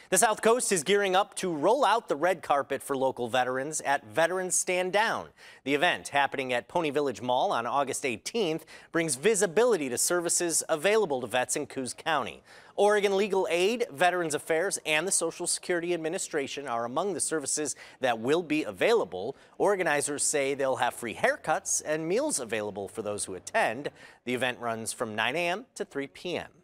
The South Coast is gearing up to roll out the red carpet for local veterans at Veterans Stand Down. The event, happening at Pony Village Mall on August 18th, brings visibility to services available to vets in Coos County. Oregon Legal Aid, Veterans Affairs, and the Social Security Administration are among the services that will be available. Organizers say they'll have free haircuts and meals available for those who attend. The event runs from 9 a.m. to 3 p.m.